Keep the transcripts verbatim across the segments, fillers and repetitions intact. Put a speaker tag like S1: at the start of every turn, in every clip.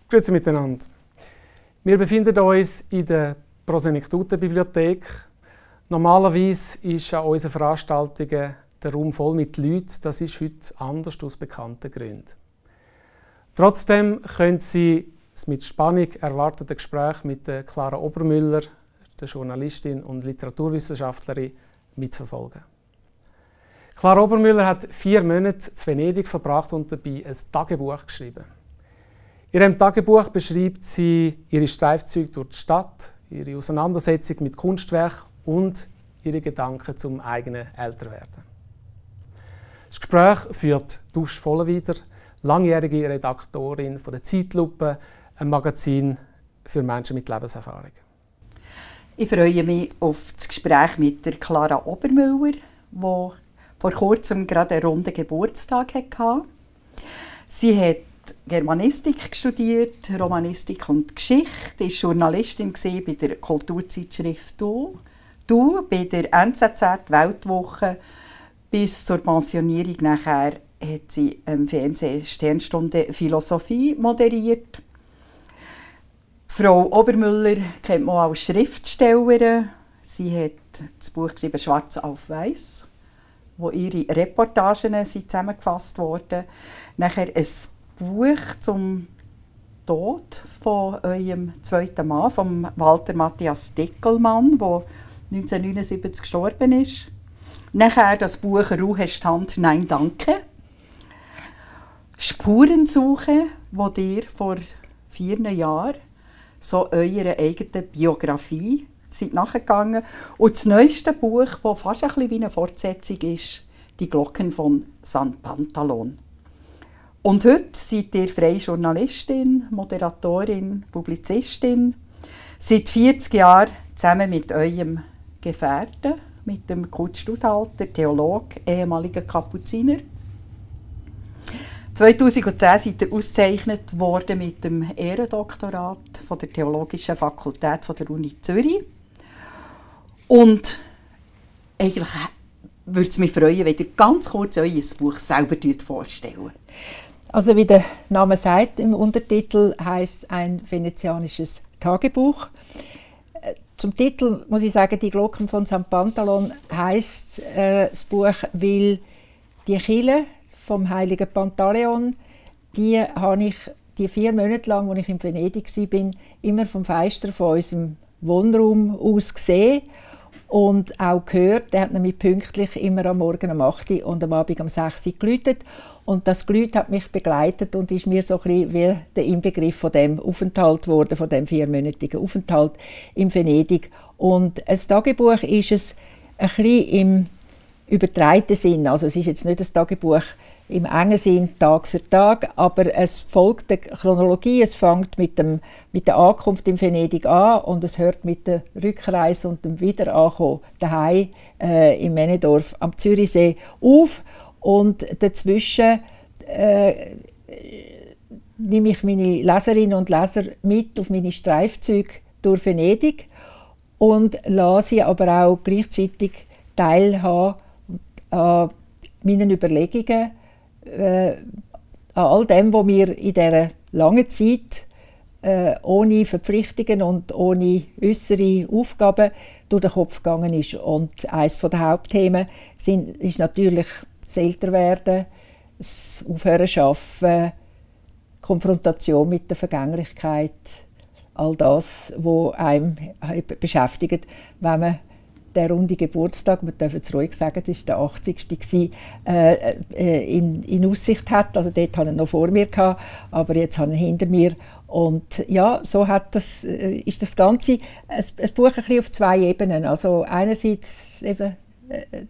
S1: Grüezi miteinander. Wir befinden uns in der Prosenektuten-Bibliothek. Normalerweise ist an unseren Veranstaltungen der Raum voll mit Leuten. Das ist heute anders aus bekannten Gründen. Trotzdem können Sie das mit Spannung erwartete Gespräch mit Clara Obermüller, der Journalistin und Literaturwissenschaftlerin, mitverfolgen. Clara Obermüller hat vier Monate in Venedig verbracht und dabei ein Tagebuch geschrieben. In ihrem Tagebuch beschreibt sie ihre Streifzüge durch die Stadt, ihre Auseinandersetzung mit Kunstwerk und ihre Gedanken zum eigenen Älterwerden. Das Gespräch führt Dusch Vollenwider, langjährige Redaktorin von der Zeitlupe, ein Magazin für Menschen mit Lebenserfahrung.
S2: Ich freue mich auf das Gespräch mit der Clara Obermüller, die vor kurzem gerade einen runden Geburtstag hatte. Sie hat Germanistik studiert, Romanistik und Geschichte, war Journalistin bei der Kulturzeitschrift «Du», «Du» bei der N Z Z Weltwoche. Bis zur Pensionierung nachher hat sie im Fernsehen Sternstunde Philosophie moderiert. Frau Obermüller kennt man als Schriftstellerin. Sie hat das Buch geschrieben «Schwarz auf Weiß», wo ihre Reportagen sind zusammengefasst wurden. Nachher ein Buch zum Tod von eurem zweiten Mann, von Walter Matthias Deckelmann, der neunzehnhundertneunundsiebzig gestorben ist. Nachher das Buch «Ruhestand, nein, danke». «Spurensuche», wo ihr vor vier Jahren so eurer eigenen Biografie seid nachgegangen. Und das neueste Buch, das fast ein bisschen wie eine Fortsetzung ist, «Die Glocken von San Pantalon». Und heute seid ihr freie Journalistin, Moderatorin, Publizistin. Seit vierzig Jahren zusammen mit eurem Gefährten, mit dem Kurt Studhalter, Theologe, ehemaliger Kapuziner. zweitausendzehn seid ihr ausgezeichnet worden mit dem Ehrendoktorat von der Theologischen Fakultät von der Uni Zürich. Und eigentlich würde es mich freuen, wenn ihr ganz kurz euer Buch selber vorstellen.
S3: Also wie der Name sagt, im Untertitel heißt ein venezianisches Tagebuch. Zum Titel muss ich sagen, «Die Glocken von San Pantalon» heisst äh, das Buch, weil die Kille vom heiligen Pantaleon, die habe ich die vier Monate lang, als ich in Venedig war, immer vom Fenster von unserem Wohnraum aus gesehen und auch gehört. Der hat nämlich pünktlich immer am Morgen um acht Uhr und am Abend um sechs Uhr geläutet. Und das Geläut hat mich begleitet und ist mir so ein bisschen wie der Inbegriff von dem Aufenthalt geworden, von dem viermonatigen Aufenthalt in Venedig. Und ein Tagebuch ist es ein bisschen im übertreiten Sinn. Also es ist jetzt nicht ein Tagebuch im engen Sinn Tag für Tag, aber es folgt der Chronologie. Es fängt mit, dem, mit der Ankunft in Venedig an und es hört mit der Rückreise und dem Wiederankommen daheim äh, im Männedorf am Zürichsee auf. Und dazwischen äh, nehme ich meine Leserinnen und Leser mit auf meine Streifzüge durch Venedig und lasse sie aber auch gleichzeitig teilhaben an meinen Überlegungen, äh, an all dem, was mir in dieser langen Zeit äh, ohne Verpflichtungen und ohne äußere Aufgaben durch den Kopf gegangen ist. Und eines der Hauptthemen sind, ist natürlich das Älterwerden, das Aufhören zu arbeiten, Konfrontation mit der Vergänglichkeit, all das, was einem beschäftigt, wenn man den runden Geburtstag, man darf es ruhig sagen, das war der achtzigste äh, äh, in, in Aussicht hat. Also dort hatte ich ihn noch vor mir, gehabt, aber jetzt habe ich ihn hinter mir. Und ja, so hat das, äh, ist das Ganze ein, ein Buch ein bisschen auf zwei Ebenen. Also einerseits eben äh,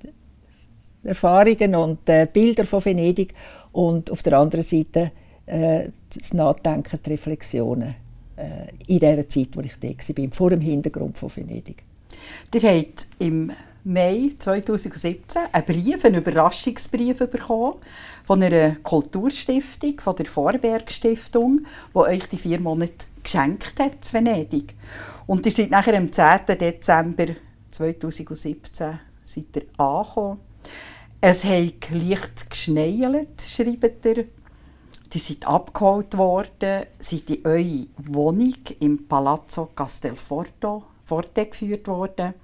S3: Erfahrungen und äh, Bilder von Venedig und auf der anderen Seite äh, das Nachdenken, die Reflexionen äh, in der Zeit, wo ich da war, vor dem Hintergrund von Venedig.
S2: Ihr habt im Mai zweitausendsiebzehn einen Brief, einen Überraschungsbrief bekommen von einer Kulturstiftung, von der Vorberg Stiftung, die euch die vier Monate geschenkt hat in Venedig. Und ihr seid nachher am zehnten Dezember zweitausendsiebzehn seid ihr angekommen. Es hat leicht geschneit, schreibt ihr. Die sind abgeholt worden, sind in eure Wohnung im Palazzo Castelforte Forte geführt worden.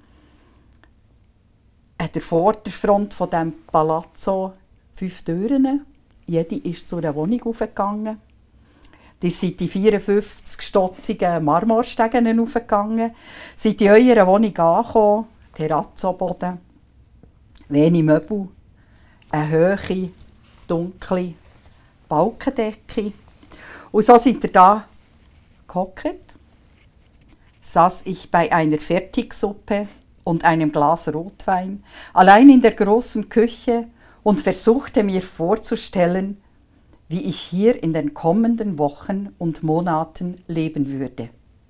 S2: An der Vorderfront von diesem Palazzo fünf Türen. Jede ist zu einer Wohnung aufgegangen. Ihr seid die vierundfünfzig stotzigen Marmorstegen aufgegangen, seid in eurer Wohnung angekommen, Terrazzoboden, wenig Möbel, eine hohe, dunkle Balkendecke. Und so seid ihr da gehockt. Saß ich bei einer Fertigsuppe und einem Glas Rotwein, allein in der großen Küche und versuchte mir vorzustellen, wie ich hier in den kommenden Wochen und Monaten leben würde.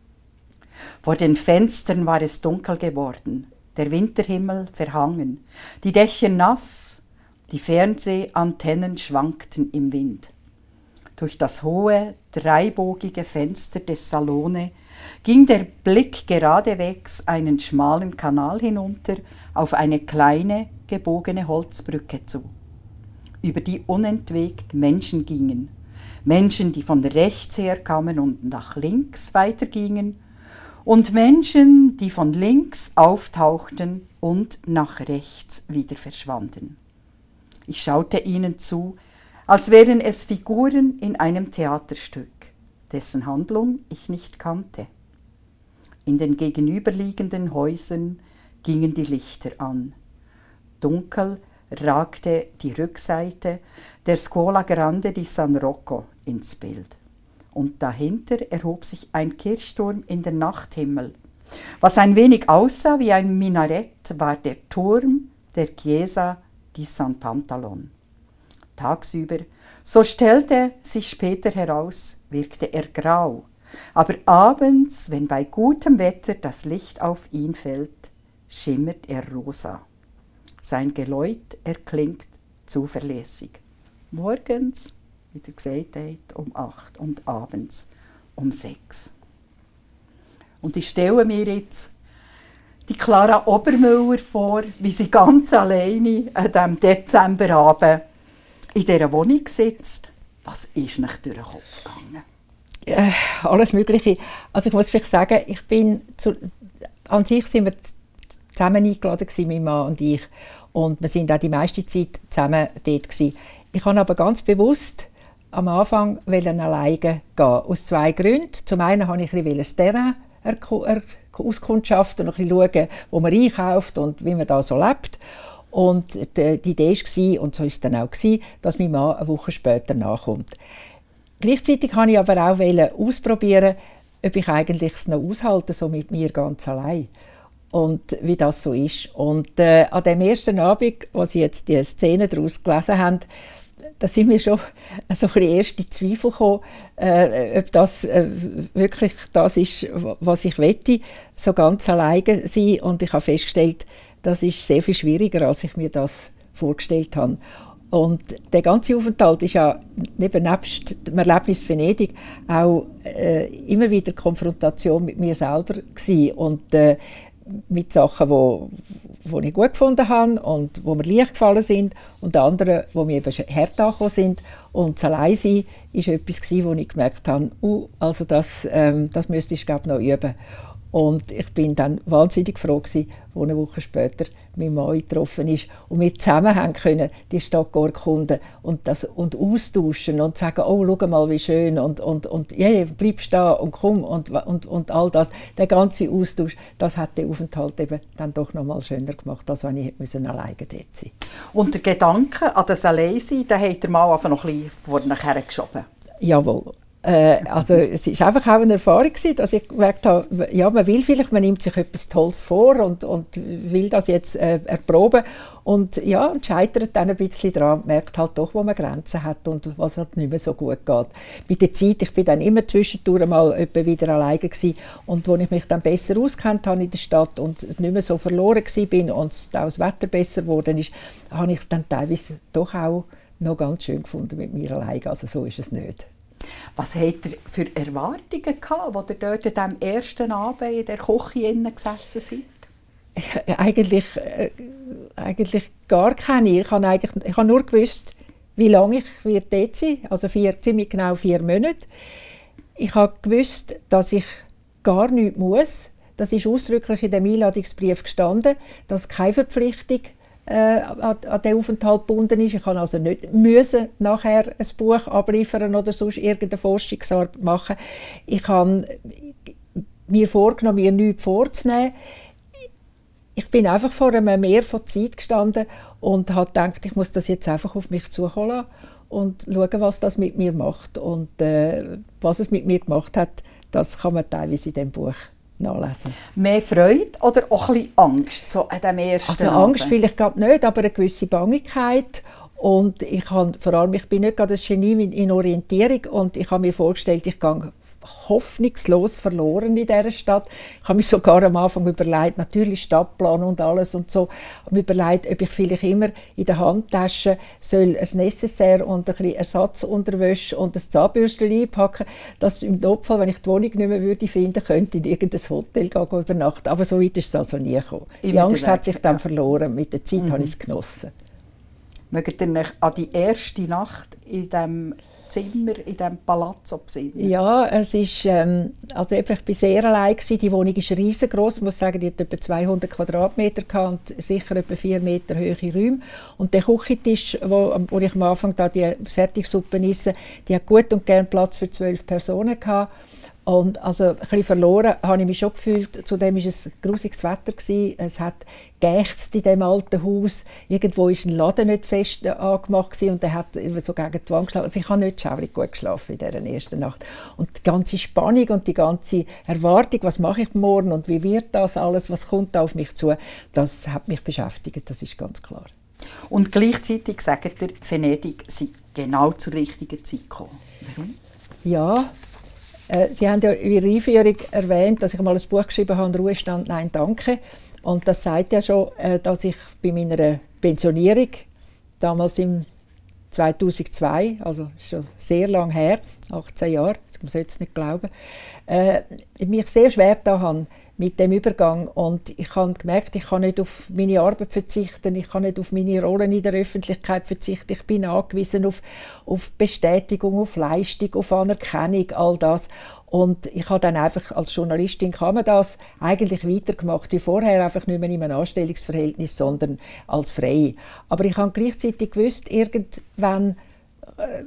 S2: Vor den Fenstern war es dunkel geworden, der Winterhimmel verhangen, die Dächer nass, die Fernsehantennen schwankten im Wind. Durch das hohe, dreibogige Fenster des Salone ging der Blick geradewegs einen schmalen Kanal hinunter auf eine kleine, gebogene Holzbrücke zu, über die unentwegt Menschen gingen. Menschen, die von rechts her kamen und nach links weitergingen, und Menschen, die von links auftauchten und nach rechts wieder verschwanden. Ich schaute ihnen zu, als wären es Figuren in einem Theaterstück, dessen Handlung ich nicht kannte. In den gegenüberliegenden Häusern gingen die Lichter an. Dunkel ragte die Rückseite der Scuola Grande di San Rocco ins Bild. Und dahinter erhob sich ein Kirchturm in den Nachthimmel. Was ein wenig aussah wie ein Minarett, war der Turm der Chiesa di San Pantalon. Tagsüber, so stellte sich später heraus, wirkte er grau, aber abends, wenn bei gutem Wetter das Licht auf ihn fällt, schimmert er rosa. Sein Geläut erklingt zuverlässig. Morgens, wie er gesagt hat, um acht und abends um sechs. Und ich stelle mir jetzt die Clara Obermüller vor, wie sie ganz alleine an diesem Dezemberabend in dieser Wohnung sitzt. Was ist nicht durch den Kopf gegangen?
S3: Äh, alles Mögliche. Also ich muss vielleicht sagen, ich bin zu, an sich sind wir zusammen eingeladen gewesen, mein Mann und ich. Und wir sind auch die meiste Zeit zusammen dort gewesen. Ich habe aber ganz bewusst am Anfang alleine gehen, aus zwei Gründen. Zum einen wollte ich ein bisschen das Terrain auskundschaften und ein bisschen schauen, wo man einkauft und wie man da so lebt. Und die, die Idee war, und so war es dann auch, dass mein Mann eine Woche später nachkommt. Gleichzeitig wollte ich aber auch ausprobieren, ob ich eigentlich es noch aushalte, so mit mir ganz allein. Und wie das so ist. Und äh, an dem ersten Abend, wo Sie jetzt die Szene daraus gelesen haben, da sind mir schon so ein bisschen erste Zweifel gekommen, äh, ob das äh, wirklich das ist, was ich wette, so ganz alleine sein. Und ich habe festgestellt, das ist sehr viel schwieriger, als ich mir das vorgestellt habe. Und der ganze Aufenthalt ist ja neben nebst dem Erlebnis Venedig auch äh, immer wieder Konfrontation mit mir selber gewesen. Und äh, mit Sachen, die wo, wo ich gut gefunden habe und wo mir leicht gefallen sind und anderen, die mir eben hart angekommen sind. Und das Alleinsein war etwas, wo ich gemerkt habe, uh, also das, ähm, das müsste ich glaube noch üben. Und ich bin dann wahnsinnig froh gewesen, als eine Woche später mein Mann getroffen ist und wir zusammen haben können die Stadt erkunden und, das, und austauschen und sagen, oh, schau mal, wie schön und, und, und yeah, bleibst da und komm und, und, und all das. Der ganze Austausch, das hat den Aufenthalt eben dann doch noch mal schöner gemacht, als wenn ich alleine dort sein musste.
S2: Und der Gedanke an das Alleinsein, den hat der Mann einfach noch ein bisschen vor nachher geschoben?
S3: Jawohl. Äh, also es war einfach auch eine Erfahrung, dass ich gemerkt habe, ja, man will vielleicht, man nimmt sich etwas Tolles vor und, und will das jetzt äh, erproben und ja, und scheitert dann ein bisschen daran, merkt halt doch, wo man Grenzen hat und was halt nicht mehr so gut geht. Mit der Zeit, ich bin dann immer zwischendurch mal etwa wieder alleine gewesen und als ich mich dann besser auskennt habe in der Stadt und nicht mehr so verloren bin und auch das Wetter besser geworden ist, habe ich es dann teilweise doch auch noch ganz schön gefunden mit mir alleine, also so ist es nicht.
S2: Was habt ihr für Erwartungen gehabt, als ihr dort an diesem ersten Abend in der Küche gesessen seid?
S3: Eigentlich, äh, eigentlich gar keine. Ich habe, eigentlich, ich habe nur gewusst, wie lange ich werde dort sein, also vier, ziemlich genau vier Monate. Ich habe gewusst, dass ich gar nichts muss. Das ist ausdrücklich in dem Einladungsbrief gestanden, dass keine Verpflichtung äh, an, an den Aufenthalt gebunden ist. Ich kann also nicht müssen nachher ein Buch abliefern oder sonst irgendeine Forschungsarbeit machen. Ich habe mir vorgenommen, mir nichts vorzunehmen. Ich bin einfach vor einem Meer von Zeit gestanden und habe gedacht, ich muss das jetzt einfach auf mich zukommen lassen und schauen, was das mit mir macht. Und äh, was es mit mir gemacht hat, das kann man teilweise in diesem Buch nachlesen.
S2: Mehr Freude oder auch ein bisschen Angst so an dem ersten
S3: Also Angst vielleicht gerade nicht, aber eine gewisse Bangigkeit. Und ich, habe, vor allem, ich bin nicht gerade ein Genie in Orientierung und ich habe mir vorgestellt, ich gehe hoffnungslos verloren in dieser Stadt. Ich habe mich sogar am Anfang überlegt, natürlich Stadtplan und alles und so, habe mir überlegt, ob ich vielleicht immer in der Handtasche soll ein Necessaire und ein bisschen Ersatzunterwäsche und ein Zahnbürstchen einpacken, dass im Notfall, wenn ich die Wohnung nicht mehr würde finden, könnte in irgendein Hotel gehen, gehen übernachten. Aber so weit ist es also nie gekommen. Immer die Angst hat sich dann ja. verloren. Mit der Zeit mhm. habe ich es genossen.
S2: Mögt ihr euch an die erste Nacht in diesem Zimmer in diesem Palazzo besinnen?
S3: Ja, es ist, ähm, also ich war sehr allein gewesen. Die Wohnung ist riesengroß. Ich muss sagen, die hat etwa zweihundert Quadratmeter und sicher etwa vier Meter hohe Räume. Und der Küchentisch, wo, wo ich am Anfang da die Fertigsuppe esse, die hat gut und gern Platz für zwölf Personen gehabt. Und also ein bisschen verloren habe ich mich schon gefühlt. Zudem war es grusiges Wetter gewesen. Es hat geächzt in diesem alten Haus. Irgendwo war ein Laden nicht fest angemacht gewesen und der hat so gegen die Wand geschlafen. Also ich habe nicht schaurig gut geschlafen in dieser ersten Nacht. Und die ganze Spannung und die ganze Erwartung, was mache ich morgen und wie wird das alles, was kommt da auf mich zu, das hat mich beschäftigt, das ist ganz klar.
S2: Und gleichzeitig sagt ihr, Venedig sei genau zur richtigen Zeit gekommen. Warum?
S3: Ja, Sie haben ja in Ihrer Einführung erwähnt, dass ich mal ein Buch geschrieben habe, «Ruhestand, nein, danke». Und das sagt ja schon, dass ich bei meiner Pensionierung, damals im zweitausendzwei, also schon sehr lange her, achtzehn Jahre, man sollte es nicht glauben, äh, mich sehr schwer getan habe mit dem Übergang. Und ich habe gemerkt, ich kann nicht auf meine Arbeit verzichten, ich kann nicht auf meine Rollen in der Öffentlichkeit verzichten. Ich bin angewiesen auf, auf Bestätigung, auf Leistung, auf Anerkennung, all das. Und ich habe dann einfach als Journalistin kann man das eigentlich weitergemacht wie vorher, einfach nicht mehr in einem Anstellungsverhältnis, sondern als Freie. Aber ich habe gleichzeitig gewusst, irgendwann äh,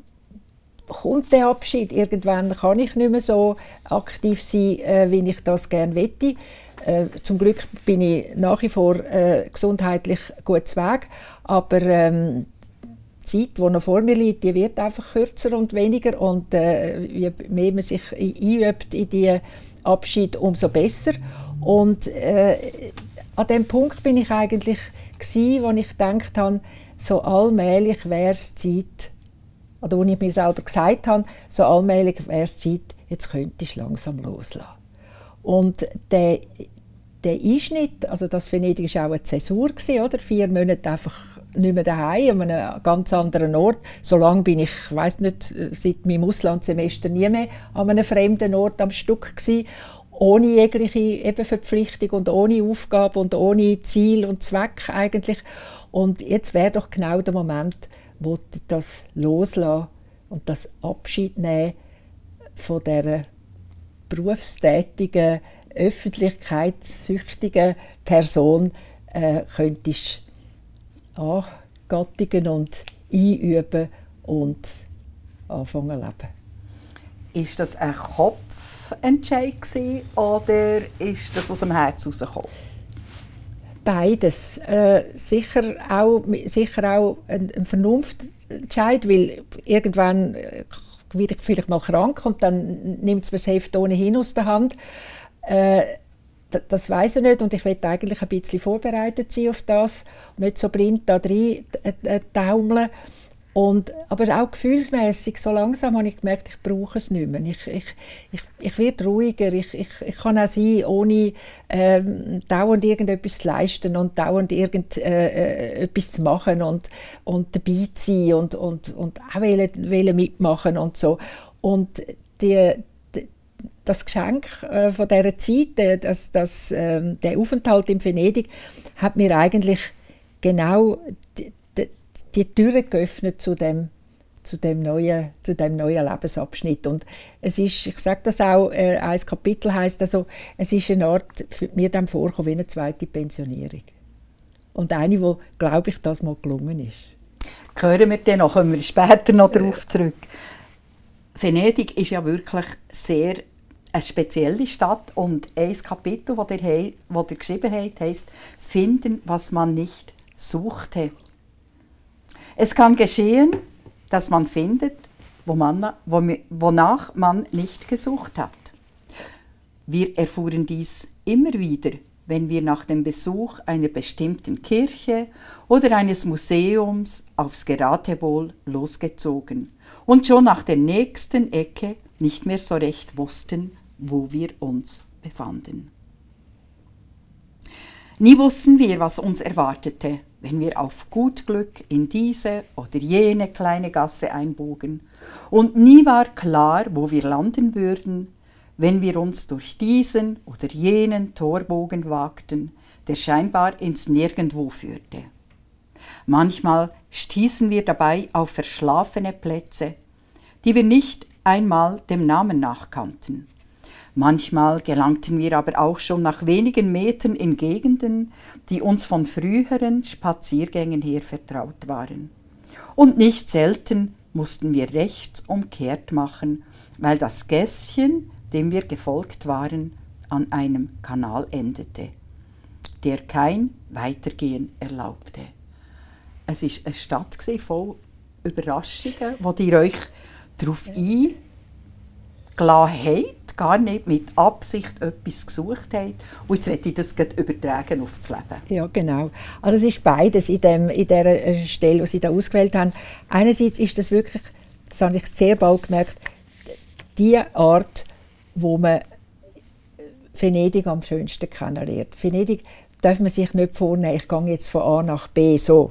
S3: kommt der Abschied. Irgendwann kann ich nicht mehr so aktiv sein, äh, wie ich das gerne möchte. Äh, zum Glück bin ich nach wie vor äh, gesundheitlich gut zu Weg, aber ähm, die Zeit, die noch vor mir liegt, die wird einfach kürzer und weniger und äh, je mehr man sich einübt in diesen Abschied, umso besser. Und äh, an dem Punkt bin ich eigentlich gsi, wo ich gedacht habe, so allmählich wäre es Zeit, oder wo ich mir selber gesagt habe, so allmählich wäre es Zeit, jetzt könnte ich langsam loslassen. Und der, der Einschnitt, also das Venedig war auch eine Zäsur, oder? Vier Monate einfach nicht mehr daheim, an einem ganz anderen Ort. So lange bin ich, ich weiss nicht, seit meinem Auslandssemester nie mehr an einem fremden Ort am Stück gewesen, ohne jegliche eben Verpflichtung und ohne Aufgabe und ohne Ziel und Zweck eigentlich. Und jetzt wäre doch genau der Moment, wo das Loslassen und das Abschied nehmen von dieser berufstätigen, öffentlichkeitssüchtigen Person äh, könntest angattigen und einüben und anfangen zu leben.
S2: Ist das ein Kopfentscheid gewesen, oder ist das aus dem Herz herausgekommen?
S3: Beides. Äh, sicher auch, sicher auch ein, ein Vernunftentscheid, weil irgendwann werde ich vielleicht mal krank und dann nimmt es mir das Heft ohnehin aus der Hand. Äh, das weiss ich nicht und ich will eigentlich ein bisschen vorbereitet sein auf das und nicht so blind da rein äh, taumeln. Und, aber auch gefühlsmässig, so langsam habe ich gemerkt, ich brauche es nicht mehr. Ich, ich, ich, ich werde ruhiger, ich, ich, ich kann auch sein, ohne ähm, dauernd irgendetwas zu leisten und dauernd irgendetwas äh, äh, zu machen und, und dabei zu sein und, und, und auch wollen, wollen mitmachen und so. Und die, die, das Geschenk äh, von dieser Zeit, äh, das, das, äh, der Aufenthalt in Venedig, hat mir eigentlich genau die, die Türen geöffnet zu dem, zu dem, neuen, zu dem neuen Lebensabschnitt. Und es ist, ich sage das auch, äh, ein Kapitel heisst also, es ist eine Art, für mir dann vorkommen wie eine zweite Pensionierung. Und eine, wo, glaube ich, das mal gelungen ist.
S2: Hören wir dann noch, kommen wir später noch darauf zurück. Venedig ist ja wirklich sehr eine spezielle Stadt und ein Kapitel, das ihr, das ihr geschrieben habt, heisst «Finden, was man nicht suchte». Es kann geschehen, dass man findet, wo man, wo, wonach man nicht gesucht hat. Wir erfuhren dies immer wieder, wenn wir nach dem Besuch einer bestimmten Kirche oder eines Museums aufs Geratewohl losgezogen und schon nach der nächsten Ecke nicht mehr so recht wussten, wo wir uns befanden. Nie wussten wir, was uns erwartete, wenn wir auf gut Glück in diese oder jene kleine Gasse einbogen, und nie war klar, wo wir landen würden, wenn wir uns durch diesen oder jenen Torbogen wagten, der scheinbar ins Nirgendwo führte. Manchmal stießen wir dabei auf verschlafene Plätze, die wir nicht einmal dem Namen nach kannten. Manchmal gelangten wir aber auch schon nach wenigen Metern in Gegenden, die uns von früheren Spaziergängen her vertraut waren. Und nicht selten mussten wir rechts umkehrt machen, weil das Gässchen, dem wir gefolgt waren, an einem Kanal endete, der kein Weitergehen erlaubte. Es war eine Stadt voll Überraschungen, wo ihr euch darauf eingelassen habt, gar nicht mit Absicht etwas gesucht habt. Und jetzt möchte ich das übertragen auf das Leben.
S3: Ja, genau. Also es ist beides in, dem, in dieser Stelle, die Sie da ausgewählt haben. Einerseits ist das wirklich, das habe ich sehr bald gemerkt, die Art, wo man Venedig am schönsten kennenlernt. Venedig darf man sich nicht vornehmen, ich gehe jetzt von A nach B so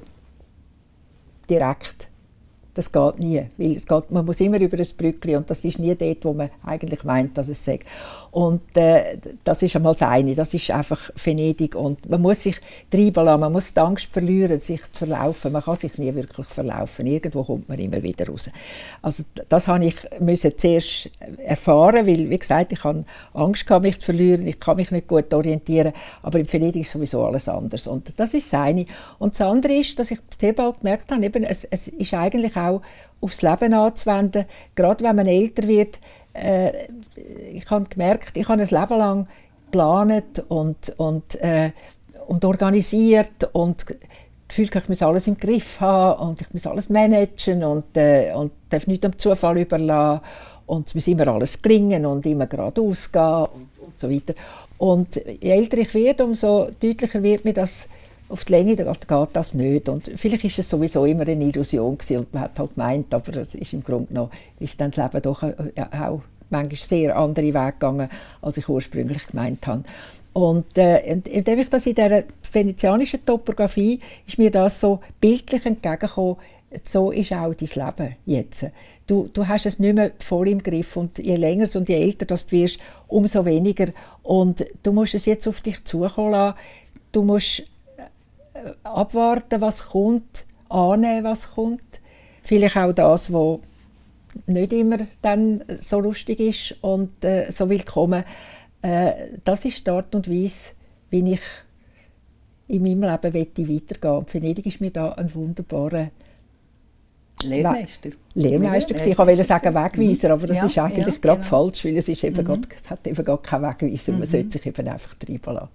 S3: direkt. Das geht nie, weil es geht, man muss immer über ein Brückli und das ist nie dort, wo man eigentlich meint, dass es sei. Und äh, das ist einmal das eine, das ist einfach Venedig und man muss sich treiben lassen, man muss die Angst verlieren, sich zu verlaufen. Man kann sich nie wirklich verlaufen, irgendwo kommt man immer wieder raus. Also das habe ich müssen zuerst erfahren, weil, wie gesagt, ich habe Angst gehabt, mich zu verlieren, ich kann mich nicht gut orientieren, aber in Venedig ist sowieso alles anders. Und das ist das eine. Und das andere ist, dass ich sehr bald gemerkt habe, eben, es, es ist eigentlich auch aufs Leben anzuwenden, gerade wenn man älter wird. Äh, ich habe gemerkt, ich habe ein Leben lang geplant und, und, äh, und organisiert und gefühlt, ich muss alles im Griff haben und ich muss alles managen und, äh, und darf nichts dem Zufall überlassen und es muss immer alles gelingen und immer geradeaus gehen und, und so weiter. Und je älter ich werde, umso deutlicher wird mir das, auf die Länge geht das nicht. Und vielleicht war es sowieso immer eine Illusion gewesen und man hat halt gemeint, aber es ist im Grunde genommen ist dann das Leben doch auch manchmal sehr andere Wege gegangen, als ich ursprünglich gemeint habe. Und äh, indem ich das in dieser venezianischen Topografie ist mir das so bildlich entgegengekommen, so ist auch dein Leben jetzt. Du, du hast es nicht mehr voll im Griff und je länger und je älter du wirst, umso weniger. Und du musst es jetzt auf dich zukommen lassen. Du musst abwarten, was kommt, annehmen, was kommt. Vielleicht auch das, was nicht immer dann so lustig ist und äh, so willkommen. Äh, das ist die Art und Weise, wie ich in meinem Leben weitergehen will. Venedig ist mir da ein wunderbarer
S2: Lehrmeister.
S3: Lehrmeister gewesen. Ich wollte sagen Wegweiser, aber das
S2: ja,
S3: ist eigentlich
S2: ja,
S3: gerade
S2: genau.
S3: falsch, weil es, ist eben
S2: Mhm.
S3: grad, es hat eben gar keinen Wegweiser.
S2: Mhm.
S3: Man sollte sich eben einfach treiben lassen.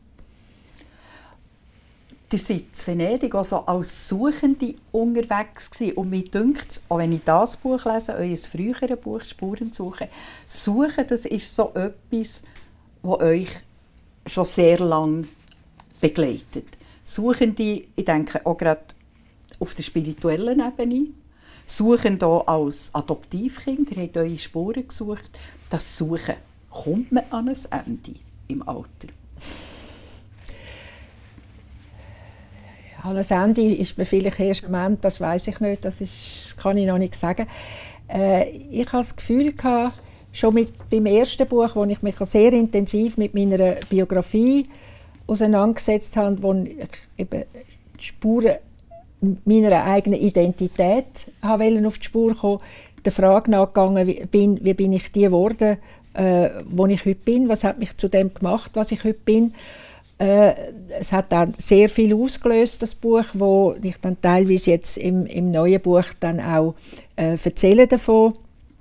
S2: Ihr seid in Venedig also als Suchende unterwegs gewesen. Und mir dünkt, auch wenn ich das Buch lese, euer früheres Buch «Spurensuche», Suchen, das ist so etwas, das euch schon sehr lange begleitet. Suchende, ich denke auch gerade auf der spirituellen Ebene, suchen hier als Adoptivkind, ihr habt eure Spuren gesucht. Das Suchen, kommt man an ein Ende im Alter?
S3: An ein Ende ist man vielleicht erst am Ende, das weiß ich nicht, das ist, kann ich noch nicht sagen. Äh, ich hatte das Gefühl, gehabt, schon mit, beim ersten Buch, wo ich mich sehr intensiv mit meiner Biografie auseinandergesetzt habe, wo ich eben die Spuren meiner eigenen Identität wollte auf die Spur kommen, der Frage nachgegangen wie bin, wie bin ich die geworden, äh, wo ich heute bin, was hat mich zu dem gemacht, was ich heute bin. Äh, es hat dann sehr viel ausgelöst, das Buch, wo ich dann teilweise jetzt im, im neuen Buch dann auch äh, erzähle davon.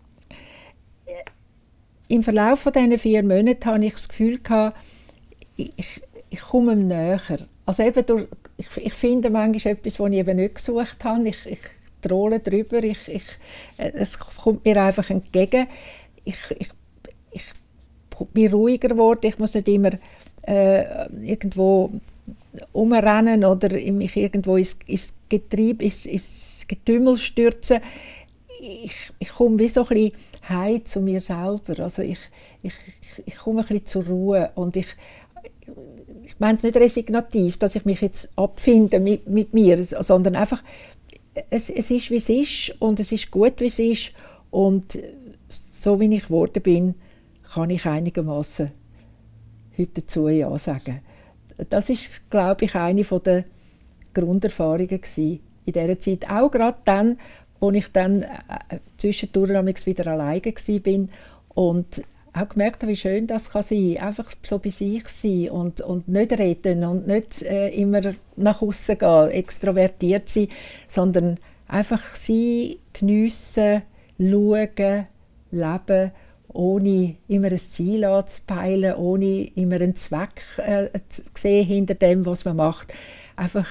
S3: Im Verlauf von diesen vier Monaten hatte ich das Gefühl, ich, ich komme ihm näher. Also eben durch, ich, ich finde manchmal etwas, das ich eben nicht gesucht habe. Ich, ich trolle drüber, ich, ich, es kommt mir einfach entgegen. Ich, ich, ich bin ruhiger geworden, ich muss nicht immer äh, irgendwo umrennen oder mich irgendwo ins, ins Getriebe, ins, ins Getümmel stürzen. Ich, ich komme wie so ein bisschen heim zu mir selber. Also ich, ich, ich komme ein bisschen zur Ruhe und ich, ich meine es nicht resignativ, dass ich mich jetzt abfinde mit, mit mir, sondern einfach, es, es ist, wie es ist und es ist gut, wie es ist und so, wie ich geworden bin, kann ich einigermaßen heute dazu Ja sagen. Das ist, glaube ich, eine der Grunderfahrungen gewesen in dieser Zeit. Auch gerade dann, als ich dann äh, zwischendurch wieder alleine war und auch gemerkt habe, wie schön das kann sein kann. Einfach so bei sich sein und, und nicht reden und nicht äh, immer nach außen gehen, extrovertiert sein, sondern einfach sein, geniessen, schauen, leben, ohne immer ein Ziel anzupeilen, ohne immer einen Zweck äh, zu sehen hinter dem, was man macht. Einfach,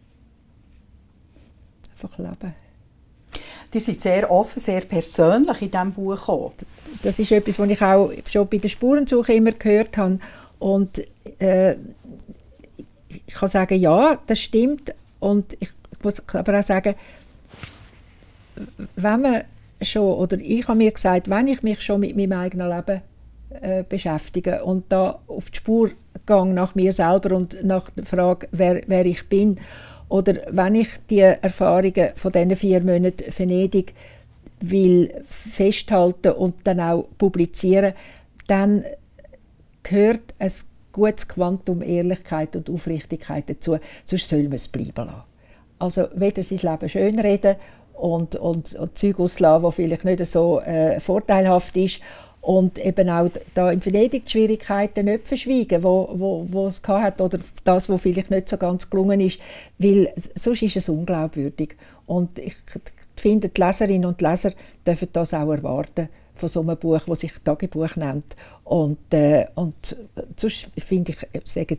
S3: einfach leben.
S2: Die sind sehr offen, sehr persönlich in diesem Buch auch.
S3: Das ist etwas, was ich auch schon bei der Spurensuche immer gehört habe. Und äh, ich kann sagen, ja, das stimmt. Und ich muss aber auch sagen, wenn man schon, oder ich habe mir gesagt, wenn ich mich schon mit meinem eigenen Leben äh, beschäftige und da auf die Spur gehe nach mir selber und nach der Frage, wer, wer ich bin, oder wenn ich die Erfahrungen von diesen vier Monaten Venedig will festhalten und dann auch publizieren, dann gehört ein gutes Quantum Ehrlichkeit und Aufrichtigkeit dazu, sonst soll man es bleiben lassen. Also weder sein Leben schönreden und, und, und Zeug auslassen, was vielleicht nicht so äh, vorteilhaft ist, und eben auch da in Venedig die Schwierigkeiten nicht verschweigen, wo, wo, wo es hat, oder das, was vielleicht nicht so ganz gelungen ist, weil sonst ist es unglaubwürdig. Und ich finde, die Leserinnen und Leser dürfen das auch erwarten von so einem Buch, das sich Tagebuch nennt. Und, äh, und sonst finde ich, sagen,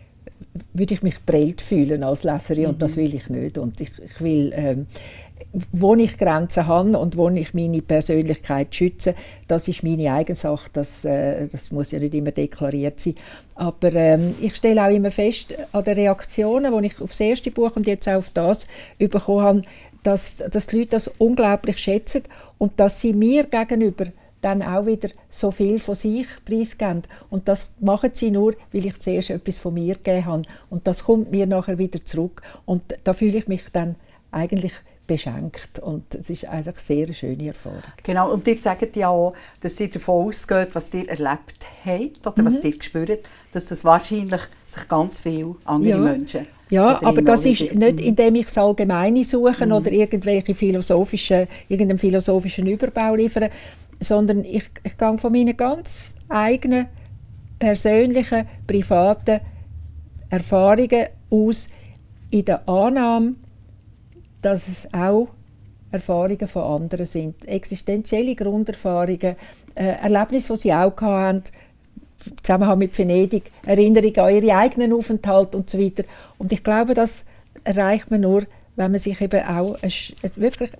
S3: würde ich mich prellt fühlen als Leserin, mhm. und das will ich nicht. Und ich, ich will, ähm, wo ich Grenzen habe und wo ich meine Persönlichkeit schütze, das ist meine Eigensache, das, äh, das muss ja nicht immer deklariert sein. Aber ähm, ich stelle auch immer fest an den Reaktionen, die ich auf das erste Buch und jetzt auch auf das bekommen habe, dass, dass die Leute das unglaublich schätzen und dass sie mir gegenüber dann auch wieder so viel von sich preisgeben. Und das machen sie nur, weil ich zuerst etwas von mir gegeben habe. Und das kommt mir nachher wieder zurück. Und da fühle ich mich dann eigentlich beschenkt. Und es ist eigentlich eine sehr schöne Erfahrung.
S2: Genau, und ihr sagt ja auch, dass ihr davon ausgeht, was ihr erlebt habt oder mhm. was ihr gespürt, dass das wahrscheinlich sich ganz viele andere
S3: ja.
S2: Menschen...
S3: Ja, aber das ist nicht, indem ich das Allgemeine suche mhm. oder irgendwelche philosophischen, irgendeinen philosophischen Überbau liefere, sondern ich, ich gehe von meinen ganz eigenen, persönlichen, privaten Erfahrungen aus, in der Annahme, dass es auch Erfahrungen von anderen sind. Existenzielle Grunderfahrungen, äh, Erlebnisse, die sie auch hatten, im Zusammenhang mit Venedig, Erinnerungen an ihre eigenen Aufenthalte und so weiter. Und ich glaube, das erreicht man nur, wenn man sich eben auch ein, ein, wirklich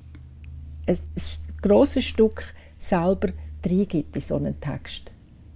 S3: ein, ein grosses Stück selber reingibt in so einen Text.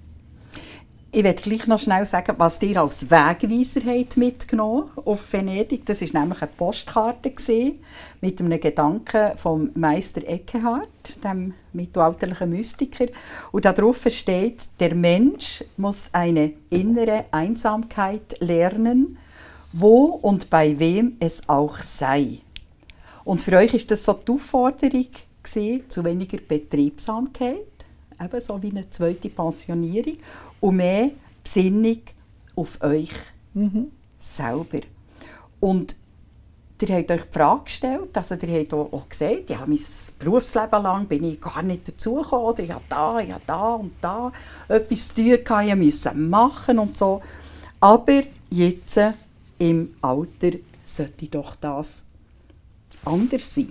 S2: Ich werde gleich noch schnell sagen, was ihr als Wegweiser habt mitgenommen auf Venedig. Das war nämlich eine Postkarte mit einem Gedanken vom Meister Eckhart, dem mittelalterlichen Mystiker. Und darauf steht, der Mensch muss eine innere Einsamkeit lernen, wo und bei wem es auch sei. Und für euch ist das so die Aufforderung gewesen, zu weniger Betriebsamkeit, eben so wie eine zweite Pensionierung, und mehr Besinnung auf euch mhm. selber. Und ihr habt euch die Frage gestellt, also ihr habt auch gesagt, ja, mein Berufsleben lang bin ich gar nicht dazugekommen, oder ich habe da, ich habe da und da etwas zu tun gehabt, ich musste machen und so. Aber jetzt im Alter sollte doch das anders sein.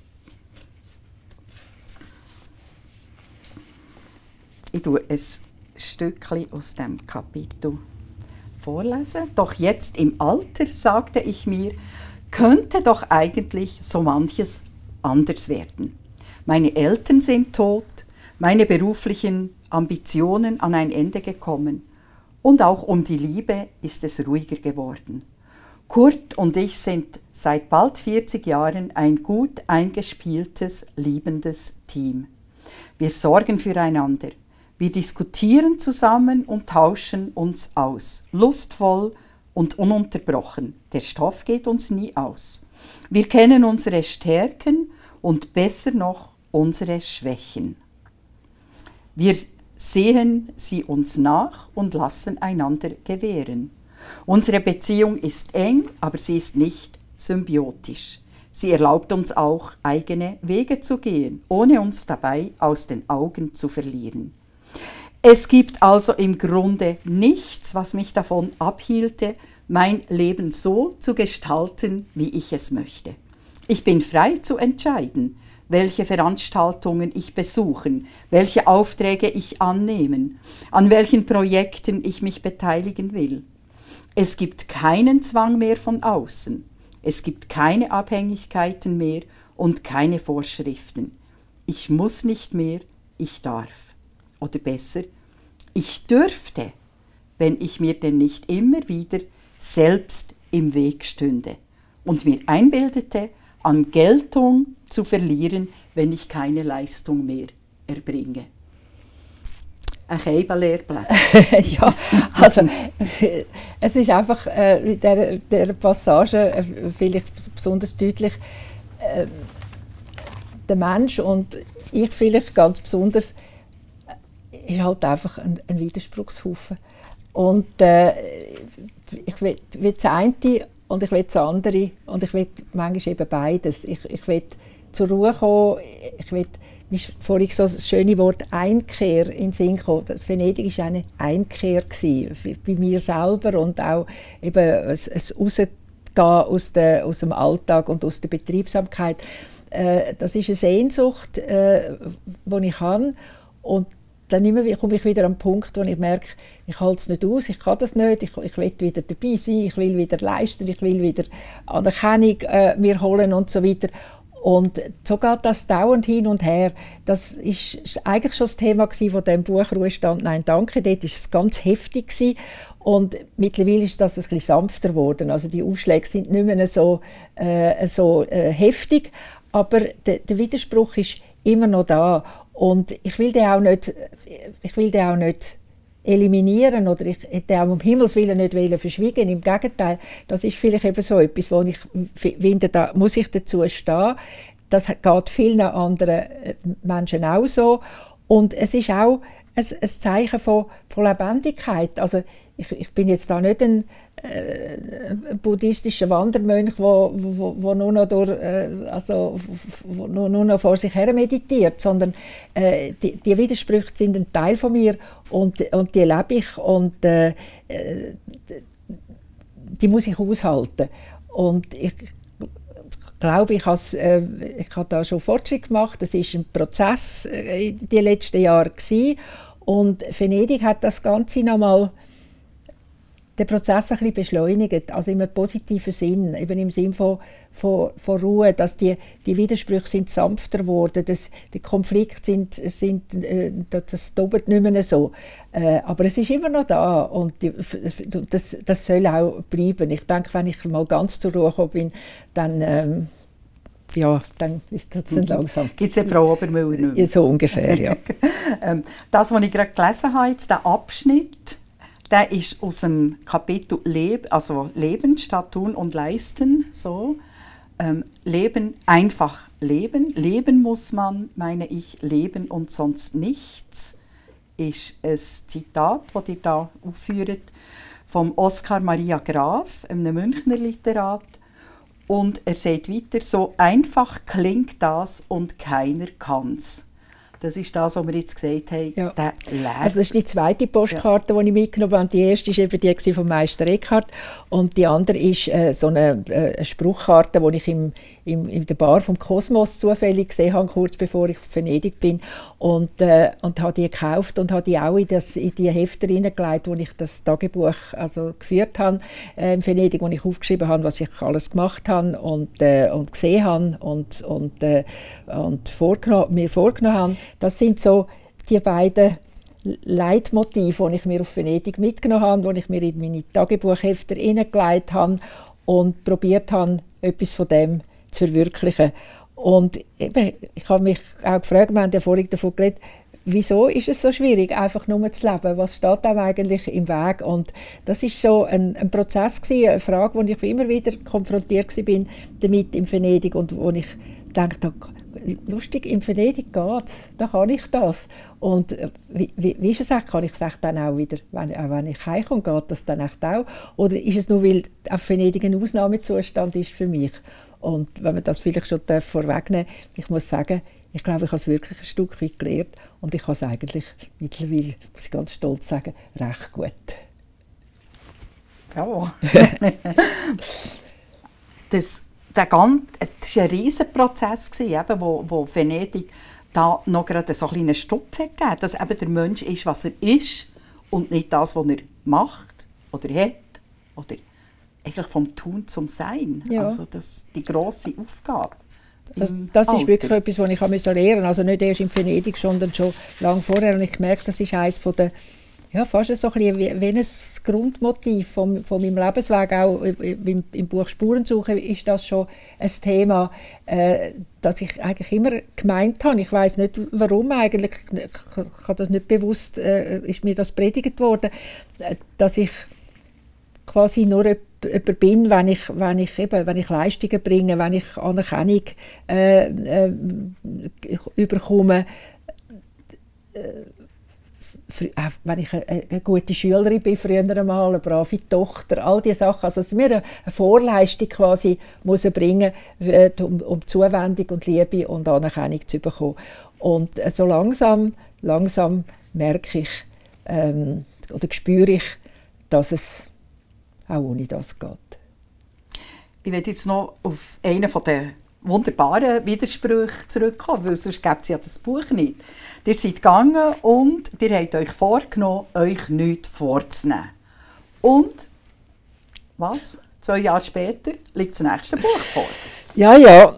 S2: Ich tue ein Stückchen aus dem Kapitel vorlesen. Doch jetzt im Alter, sagte ich mir, könnte doch eigentlich so manches anders werden. Meine Eltern sind tot, meine beruflichen Ambitionen an ein Ende gekommen und auch um die Liebe ist es ruhiger geworden. Kurt und ich sind seit bald vierzig Jahren ein gut eingespieltes, liebendes Team. Wir sorgen füreinander. Wir diskutieren zusammen und tauschen uns aus, lustvoll und ununterbrochen. Der Stoff geht uns nie aus. Wir kennen unsere Stärken und besser noch unsere Schwächen. Wir sehen sie uns nach und lassen einander gewähren. Unsere Beziehung ist eng, aber sie ist nicht symbiotisch. Sie erlaubt uns auch, eigene Wege zu gehen, ohne uns dabei aus den Augen zu verlieren. Es gibt also im Grunde nichts, was mich davon abhielte, mein Leben so zu gestalten, wie ich es möchte. Ich bin frei zu entscheiden, welche Veranstaltungen ich besuchen, welche Aufträge ich annehmen, an welchen Projekten ich mich beteiligen will. Es gibt keinen Zwang mehr von außen. Es gibt keine Abhängigkeiten mehr und keine Vorschriften. Ich muss nicht mehr, ich darf. Oder besser, ich dürfte, wenn ich mir denn nicht immer wieder selbst im Weg stünde und mir einbildete, an Geltung zu verlieren, wenn ich keine Leistung mehr erbringe. Ein Keibelehrplatz.
S3: Ja, also es ist einfach äh, in dieser, dieser Passage äh, vielleicht besonders deutlich, äh, der Mensch und ich vielleicht ganz besonders äh, ist halt einfach ein, ein Widerspruchshaufen. Und äh, ich will, will das eine und ich will das andere und ich will manchmal eben beides. Ich, ich will zur Ruhe kommen, ich will, mir ist vorhin so das schöne Wort Einkehr in den Sinn gekommen. Venedig war eine Einkehr gewesen, bei mir selber und auch eben ein, ein Rausgehen aus, der, aus dem Alltag und aus der Betriebsamkeit. Äh, das ist eine Sehnsucht, äh, die ich habe. Und dann komme ich wieder an den Punkt, wo ich merke, ich halte es nicht aus, ich kann das nicht, ich, ich will wieder dabei sein, ich will wieder leisten, ich will wieder Anerkennung äh, mir holen und so weiter. Und so geht das dauernd hin und her. Das ist eigentlich schon das Thema von dem Buch «Ruhestand, nein, danke». Dort war es ganz heftig gewesen. Und mittlerweile ist das ein bisschen sanfter geworden. Also die Aufschläge sind nicht mehr so, äh, so äh, heftig, aber de, der Widerspruch ist immer noch da. Und ich will den auch nicht, ich will den auch nicht eliminieren oder ich hätte auch um Himmels Willen nicht verschwiegen. Im Gegenteil, das ist vielleicht eben so etwas, wo ich finde, da muss ich dazu stehen. Das geht vielen anderen Menschen auch so. Und es ist auch ein, ein Zeichen von, von Lebendigkeit. Also ich, ich bin jetzt da nicht ein, äh, ein buddhistischer Wandermönch, wo, wo, wo nur noch durch, äh, also wo nur, nur noch vor sich her meditiert, sondern äh, die, die Widersprüche sind ein Teil von mir und, und die lebe ich und äh, die muss ich aushalten. Und ich glaube, ich, äh, ich habe da schon Fortschritt gemacht. Das ist ein Prozess äh, in den letzten Jahren gewesen. Und Venedig hat das Ganze nochmal den Prozess ein bisschen beschleunigt, also im positiven Sinn, eben im Sinn von, von, von Ruhe, dass die, die Widersprüche sind sanfter geworden, dass die Konflikte sind, sind äh, das tobt nicht mehr so. Äh, aber es ist immer noch da und die, das, das soll auch bleiben. Ich denke, wenn ich mal ganz zur Ruhe gekommen bin, dann, ähm, ja, dann ist das dann langsam.
S2: Gibt es eine Frau Obermüller nicht mehr?
S3: So ungefähr, ja.
S2: Das, was ich gerade gelesen habe, jetzt, der Abschnitt, der ist aus dem Kapitel Leb, also Leben statt Tun und Leisten. So. Ähm, leben, einfach leben. Leben muss man, meine ich, leben und sonst nichts. Ist ein Zitat, das ihr da aufführt, vom Oskar Maria Graf, einem Münchner Literat. Und er sagt weiter, so einfach klingt das und keiner kann's. Das ist das, was wir jetzt gesagt haben.
S3: Ja.
S2: Der
S3: also das ist die zweite Postkarte, ja. die ich mitgenommen habe. Die erste war eben die von Meister Eckhart und die andere ist äh, so eine, äh, eine Spruchkarte, die ich im, im, in der Bar vom Kosmos zufällig gesehen habe, kurz bevor ich in Venedig bin. Und, äh, und habe die gekauft und habe die auch in, das, in die Hefte hineingelegt, wo ich das Tagebuch also geführt habe äh, in Venedig, wo ich aufgeschrieben habe, was ich alles gemacht habe und, äh, und gesehen habe und, und, äh, und vorgenommen, mir vorgenommen habe. Das sind so die beiden Leitmotive, die ich mir auf Venedig mitgenommen habe, die ich mir in meine Tagebuchhefte hineingelegt habe und probiert habe, etwas von dem zu verwirklichen. Und eben, ich habe mich auch gefragt, wir haben ja vorhin davon geredet, wieso ist es so schwierig, einfach nur zu leben? Was steht einem eigentlich im Weg? Und das ist so ein, ein Prozess gewesen, eine Frage, wo ich immer wieder konfrontiert war damit in Venedig und wo ich dachte, lustig, in Venedig geht es, da kann ich das. Und wie, wie, wie ist es eigentlich? Kann ich es dann auch wieder, wenn, auch wenn ich heimkomme, geht das dann echt auch? Oder ist es nur, weil auf Venedig ein Ausnahmezustand ist für mich? Und wenn man das vielleicht schon vorwegnehmen darf, ich muss sagen, ich glaube, ich habe es wirklich ein Stück weit gelernt und ich habe es eigentlich mittlerweile, muss ich ganz stolz sagen, recht gut.
S2: Ja. das Der ganze, es war ein riesiger Prozess, eben, wo, wo Venedig da noch gerade so einen kleinen Stopp gegeben, dass eben der Mensch ist, was er ist und nicht das, was er macht oder hat oder eigentlich vom Tun zum Sein. Ja. Also das, die grosse Aufgabe.
S3: Das, das ist wirklich etwas, was ich lernen musste. Also nicht erst in Venedig, sondern schon lange vorher. Und ich merke, das ist eines von der Ja, fast so ein bisschen wie, wie ein Grundmotiv von, von meinem Lebensweg. Auch im, im Buch Spurensuche ist das schon ein Thema, äh, das ich eigentlich immer gemeint habe. Ich weiß nicht, warum eigentlich. Ich habe das nicht bewusst, äh, ist mir das predigt worden, dass ich quasi nur jemand bin, wenn ich, wenn ich, eben, wenn ich Leistungen bringe, wenn ich Anerkennung äh, äh, überkomme. Äh, wenn ich eine, eine gute Schülerin bin, früher einmal, eine brave Tochter, all diese Sachen. Also dass mir eine Vorleistung quasi muss bringen, um, um Zuwendung und Liebe und Anerkennung zu bekommen. Und so langsam, langsam merke ich ähm, oder spüre ich, dass es auch ohne das geht.
S2: Ich werde jetzt noch auf einen von den wunderbaren Widersprüche zurückkommen, weil sonst gibt es ja das Buch nicht. Ihr seid gegangen und ihr habt euch vorgenommen, euch nichts vorzunehmen. Und, was? Zwei Jahre später liegt das nächste Buch vor.
S3: Ja, ja.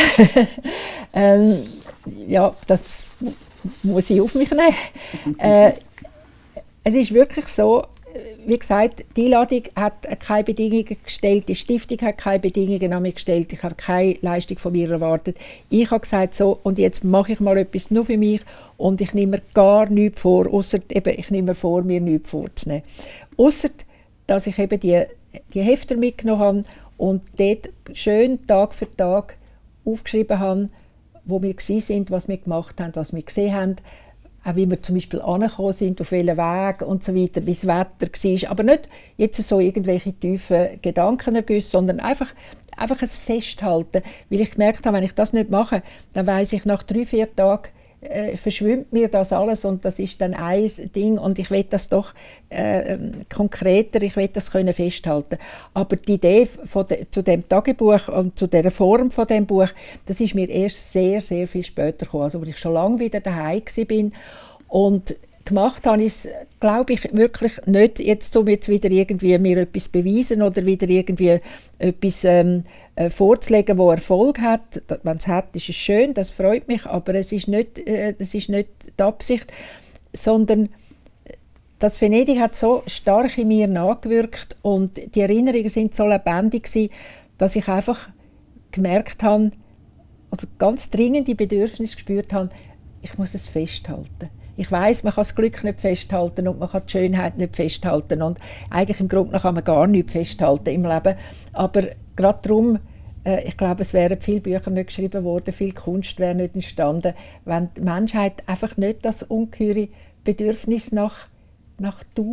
S3: ähm, ja, das muss ich auf mich nehmen. äh, es ist wirklich so, wie gesagt, die Einladung hat keine Bedingungen gestellt, die Stiftung hat keine Bedingungen an mich gestellt, ich habe keine Leistung von mir erwartet. Ich habe gesagt, so, und jetzt mache ich mal etwas nur für mich und ich nehme mir gar nichts vor, ausser eben, ich nehme mir vor, mir nichts vorzunehmen. Ausser, dass ich eben die, die Hefte mitgenommen habe und dort schön Tag für Tag aufgeschrieben habe, wo wir waren, was wir gemacht haben, was wir gesehen haben, auch wie wir zum Beispiel angekommen sind, auf welchem Weg und so weiter, wie das Wetter war. Aber nicht jetzt so irgendwelche tiefen Gedankenergüsse, sondern einfach, einfach ein Festhalten. Weil ich gemerkt habe, wenn ich das nicht mache, dann weiss ich, nach drei, vier Tagen äh, verschwimmt mir das alles und das ist dann ein Ding und ich will das doch äh, konkreter, ich will das können festhalten. Aber die Idee von de, zu dem Tagebuch und zu der Form von dem Buch, das ist mir erst sehr, sehr viel später gekommen, also wo ich schon lange wieder daheim bin und gemacht habe ich es, glaube ich, wirklich nicht, jetzt, um jetzt wieder irgendwie mir etwas beweisen oder wieder irgendwie etwas ähm, äh, vorzulegen, das Erfolg hat. Wenn es hat, ist es schön, das freut mich, aber es ist nicht, äh, das ist nicht die Absicht, sondern das Venedig hat so stark in mir nachgewirkt und die Erinnerungen sind so lebendig gewesen, dass ich einfach gemerkt habe, also ganz dringende Bedürfnis gespürt habe, ich muss es festhalten. Ich weiss, man kann das Glück nicht festhalten und man kann die Schönheit nicht festhalten und eigentlich im Grunde kann man gar nichts festhalten im Leben. Aber gerade darum, äh, ich glaube, es wären viele Bücher nicht geschrieben worden, viel Kunst wäre nicht entstanden, wenn die Menschheit einfach nicht das ungeheure Bedürfnis nach, nach Dauer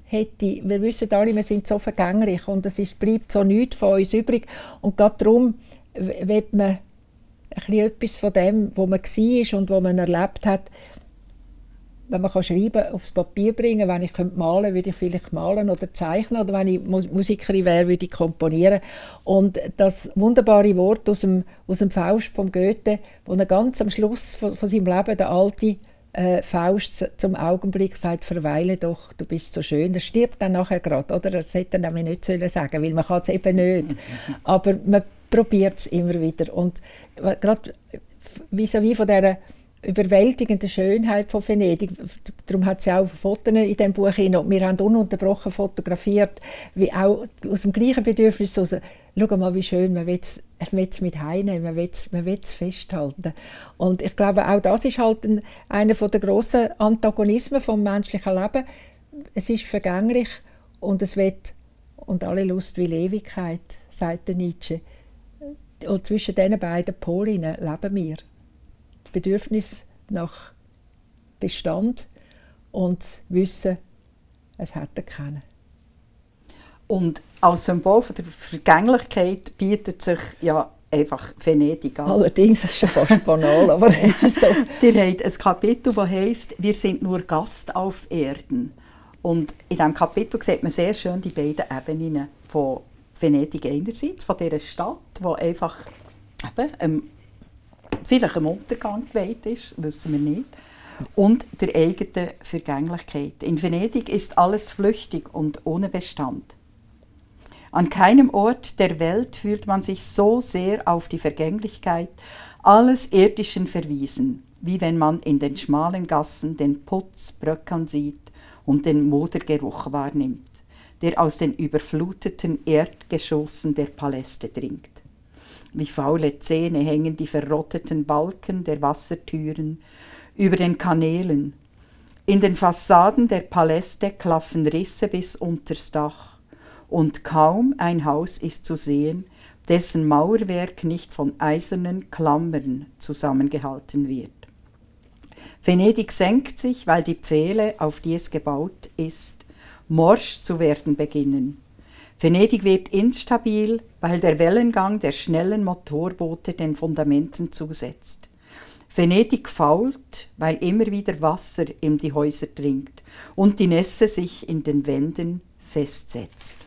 S3: hätte, wir wissen alle, wir sind so vergänglich und es ist, bleibt so nichts von uns übrig. Und gerade darum will man ein bisschen etwas von dem, wo man war und was man erlebt hat, wenn man schreiben kann, aufs Papier bringen. Wenn ich malen könnte, würde ich vielleicht malen oder zeichnen. Oder wenn ich Musikerin wäre, würde ich komponieren. Und das wunderbare Wort aus dem, aus dem Faust von Goethe, wo er ganz am Schluss von, von seinem Leben, der alte äh, Faust zum Augenblick sagt, verweile doch, du bist so schön. Er stirbt dann nachher gerade, oder? Das hätte er nämlich nicht sagen sollen, weil man kann es eben nicht. Aber man probiert es immer wieder. Und gerade vis-à-vis von dieser überwältigende Schönheit von Venedig. Darum hat sie auch Fotos in diesem Buch hinein. Wir haben ununterbrochen fotografiert, wie auch aus dem gleichen Bedürfnis heraus. Schau mal, wie schön, man will es mit heimnehmen, man will es, man will es festhalten. Und ich glaube, auch das ist halt ein, einer der grossen Antagonismen des menschlichen Lebens. Es ist vergänglich und es wird, und alle Lust will Ewigkeit, sagt Nietzsche. Und zwischen diesen beiden Polinnen leben wir. Bedürfnis nach Bestand und Wissen, es hat er keinen.
S2: Und als Symbol von der Vergänglichkeit bietet sich ja einfach Venedig an.
S3: Allerdings, das ist schon fast banal, aber so.
S2: Ihr habt ein Kapitel, das heisst, wir sind nur Gast auf Erden. Und in diesem Kapitel sieht man sehr schön die beiden Ebenen von Venedig einerseits, von dieser Stadt, die einfach eben, ähm, vielleicht im Untergang geweiht ist, wissen wir nicht. Und der eigenen Vergänglichkeit. In Venedig ist alles flüchtig und ohne Bestand. An keinem Ort der Welt fühlt man sich so sehr auf die Vergänglichkeit alles Irdischen verwiesen, wie wenn man in den schmalen Gassen den Putz bröckeln sieht und den Modergeruch wahrnimmt, der aus den überfluteten Erdgeschossen der Paläste dringt. Wie faule Zähne hängen die verrotteten Balken der Wassertüren über den Kanälen. In den Fassaden der Paläste klaffen Risse bis unters Dach. Und kaum ein Haus ist zu sehen, dessen Mauerwerk nicht von eisernen Klammern zusammengehalten wird. Venedig senkt sich, weil die Pfähle, auf die es gebaut ist, morsch zu werden beginnen. Venedig wird instabil, weil der Wellengang der schnellen Motorboote den Fundamenten zusetzt. Venedig fault, weil immer wieder Wasser in die Häuser dringt und die Nässe sich in den Wänden festsetzt.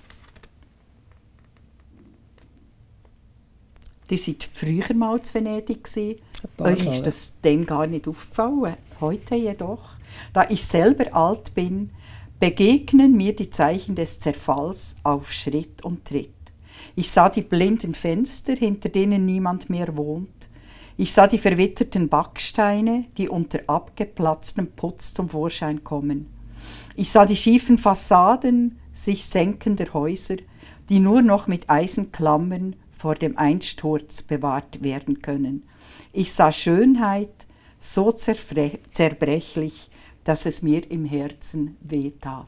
S2: Die seid früher mal zu Venedig gewesen. Euch ist das dem gar nicht aufgefallen. Heute jedoch, da ich selber alt bin, begegnen mir die Zeichen des Zerfalls auf Schritt und Tritt. Ich sah die blinden Fenster, hinter denen niemand mehr wohnt. Ich sah die verwitterten Backsteine, die unter abgeplatztem Putz zum Vorschein kommen. Ich sah die schiefen Fassaden sich senkender Häuser, die nur noch mit Eisenklammern vor dem Einsturz bewahrt werden können. Ich sah Schönheit so zerbrechlich, dass es mir im Herzen wehtat.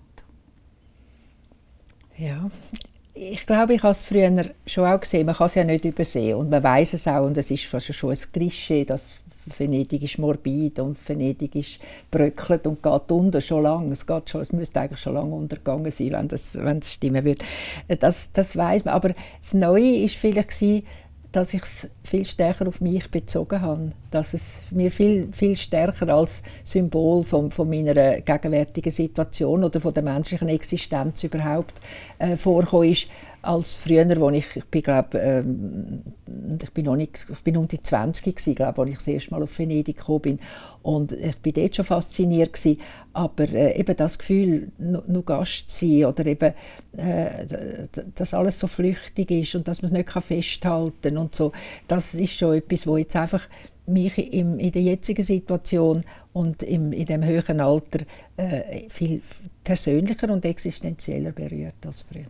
S3: Ja, ich glaube, ich habe es früher schon auch gesehen. Man kann es ja nicht übersehen und man weiß es auch und es ist fast schon ein Klischee, dass Venedig ist morbid und Venedig ist bröckelt und geht unter schon lange. Es geht schon, es müsste eigentlich schon lange untergegangen sein, wenn das, wenn das stimmen würde. Das, das weiß man. Aber das Neue war vielleicht, dass ich es viel stärker auf mich bezogen habe. Dass es mir viel, viel stärker als Symbol von, von meiner gegenwärtigen Situation oder von der menschlichen Existenz überhaupt äh, vorgekommen ist, als früher, wo ich, ich bin, glaub, ähm, ich bin noch nicht, ich bin um die zwanzig gsi, glaub, als ich das erste Mal auf Venedig gekommen bin. Und ich bin dort schon fasziniert gsi, aber äh, eben das Gefühl, nur, nur Gast zu sein oder eben, äh, dass alles so flüchtig ist und dass man es nicht festhalten kann und so, das ist schon etwas, wo jetzt einfach mich im, in der jetzigen Situation und im, in dem höheren Alter äh, viel persönlicher und existenzieller berührt als früher.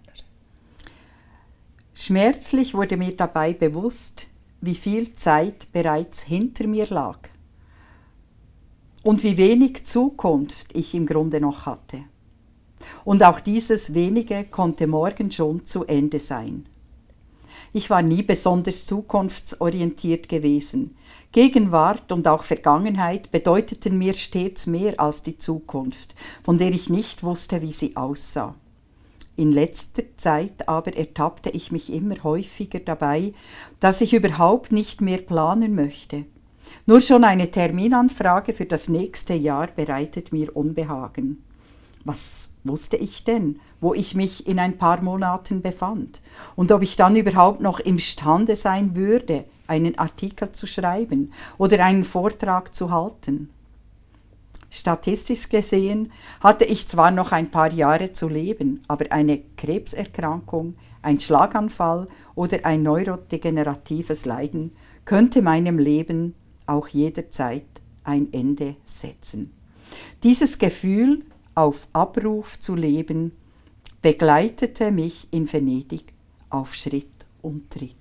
S2: Schmerzlich wurde mir dabei bewusst, wie viel Zeit bereits hinter mir lag und wie wenig Zukunft ich im Grunde noch hatte. Und auch dieses wenige konnte morgen schon zu Ende sein. Ich war nie besonders zukunftsorientiert gewesen. Gegenwart und auch Vergangenheit bedeuteten mir stets mehr als die Zukunft, von der ich nicht wusste, wie sie aussah. In letzter Zeit aber ertappte ich mich immer häufiger dabei, dass ich überhaupt nicht mehr planen möchte. Nur schon eine Terminanfrage für das nächste Jahr bereitet mir Unbehagen. Was wusste ich denn, wo ich mich in ein paar Monaten befand und ob ich dann überhaupt noch imstande sein würde, einen Artikel zu schreiben oder einen Vortrag zu halten? Statistisch gesehen hatte ich zwar noch ein paar Jahre zu leben, aber eine Krebserkrankung, ein Schlaganfall oder ein neurodegeneratives Leiden könnte meinem Leben auch jederzeit ein Ende setzen. Dieses Gefühl, auf Abruf zu leben, begleitete mich in Venedig auf Schritt und Tritt.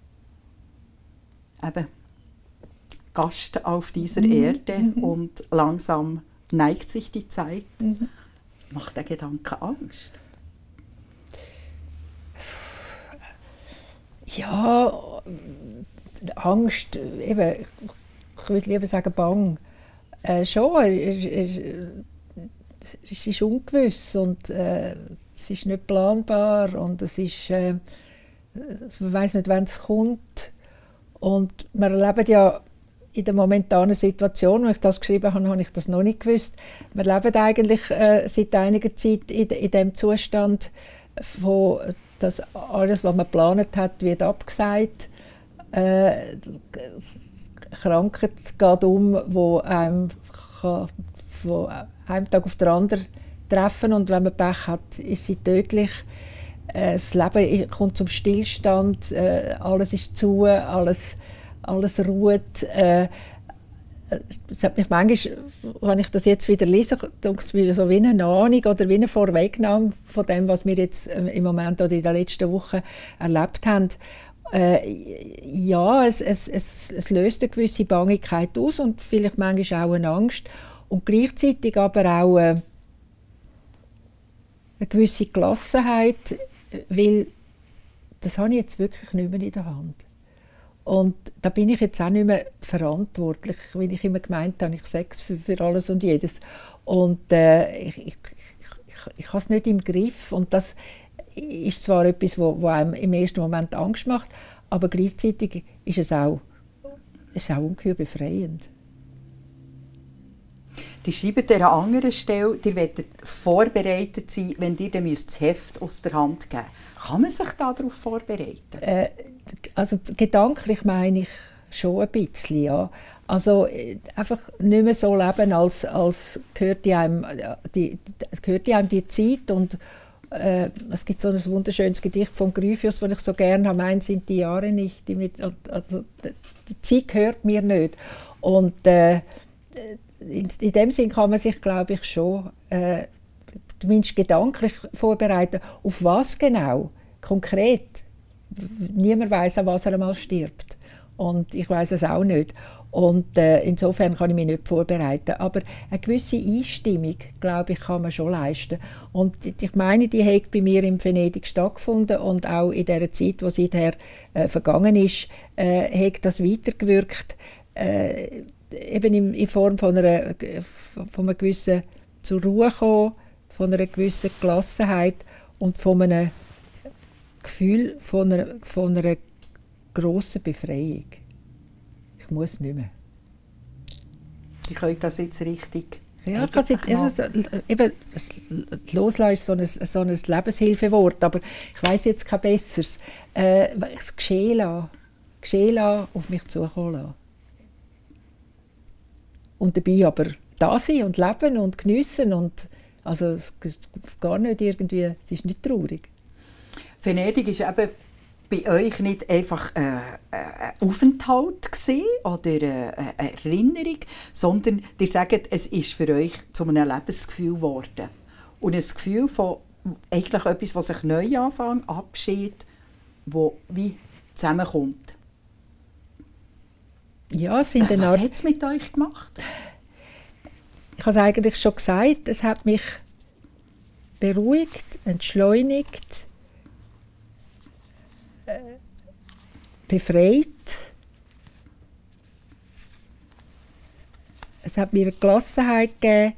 S2: Eben, Gast auf dieser
S3: Mhm.
S2: Erde
S3: Mhm.
S2: und langsam neigt sich die Zeit.
S3: Mhm.
S2: Macht der Gedanke Angst?
S3: Ja, Angst, eben, ich würde lieber sagen Bang. Äh, schon, es, es, es ist ungewiss und äh, es ist nicht planbar und es ist, äh, man weiß nicht, wann es kommt. Und wir erleben ja in der momentanen Situation, als ich das geschrieben habe, habe ich das noch nicht gewusst. Wir leben eigentlich äh, seit einiger Zeit in, in dem Zustand, wo dass alles, was man geplant hat, wird abgesagt. Äh, Krankheit geht um, wo einem kann, von einem Tag auf den anderen treffen und wenn man Pech hat, ist sie tödlich. Äh, das Leben kommt zum Stillstand, äh, alles ist zu, alles, alles ruht. Äh, es hat mich manchmal, wenn ich das jetzt wieder lese, denke ich mir so wie eine Ahnung oder wie eine Vorwegnahme von dem, was wir jetzt im Moment oder in den letzten Wochen erlebt haben. Äh, ja, es, es, es, es löst eine gewisse Bangigkeit aus und vielleicht manchmal auch eine Angst und gleichzeitig aber auch äh, eine gewisse Gelassenheit, weil das habe ich jetzt wirklich nicht mehr in der Hand. Und da bin ich jetzt auch nicht mehr verantwortlich, weil ich immer gemeint habe, ich sage es für, für alles und jedes. Und äh, ich, ich, ich, ich habe es nicht im Griff. Und das ist zwar etwas, wo, wo einem im ersten Moment Angst macht, aber gleichzeitig ist es auch, ist auch ungeheuer befreiend.
S2: Die schreiben an einer anderen Stelle, ihr wollt vorbereitet sein, wenn ihr dann das Heft aus der Hand geben müsst. Kann man sich darauf vorbereiten?
S3: Äh, also gedanklich meine ich schon ein bisschen, ja. Also äh, einfach nicht mehr so leben, als, als gehört, einem, die, gehört einem die Zeit. Und äh, es gibt so ein wunderschönes Gedicht von Gryphius, das ich so gerne habe, «Mein sind die Jahre nicht». Die, mit, also, die Zeit gehört mir nicht. Und äh, in, in dem Sinn kann man sich, glaube ich, schon äh, zumindest gedanklich vorbereiten. Auf was genau? Konkret? Niemand weiß, an was er einmal stirbt. Und ich weiß es auch nicht. Und äh, insofern kann ich mich nicht vorbereiten. Aber eine gewisse Einstimmung, glaube ich, kann man schon leisten. Und ich meine, die hat bei mir in Venedig stattgefunden und auch in der Zeit, die seither äh, vergangen ist, äh, hat das weitergewirkt. Äh, eben in, in Form von einer, von einer gewissen zur Ruhe kommen, von einer gewissen Gelassenheit und von einem Gefühl von einer, von einer grossen Befreiung. Ich muss nicht mehr.
S2: Ich könnte das jetzt richtig...
S3: Ja, ich jetzt, also, eben, Loslassen ist so ein, so ein Lebenshilfewort, aber ich weiss jetzt kein besseres. Äh, es geschehen lassen, geschehen lassen, auf mich zukommen lassen. Und dabei aber da sein und leben und geniessen und also es gar nicht irgendwie, es ist nicht traurig.
S2: Venedig ist eben bei euch nicht einfach äh, ein Aufenthalt gewesen oder äh, eine Erinnerung, sondern ihr sagt, es ist für euch zu einem Lebensgefühl geworden. Und ein Gefühl von eigentlich etwas, was sich neu anfängt, Abschied, wo wie zusammenkommt.
S3: Ja, es sind
S2: äh, was
S3: Art...
S2: hat es mit euch gemacht?
S3: Ich habe es eigentlich schon gesagt, es hat mich beruhigt, entschleunigt, befreit. Es hat mir eine Gelassenheit gegeben.